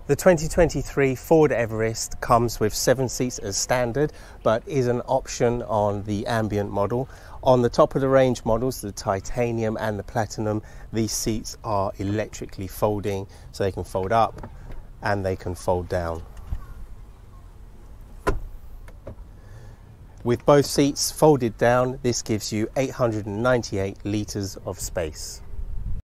The 2023 Ford Everest comes with 7 seats as standard, but is an option on the ambient model. On the top of the range models, the titanium and the platinum, these seats are electrically folding, so they can fold up and they can fold down. With both seats folded down, this gives you 898 litres of space.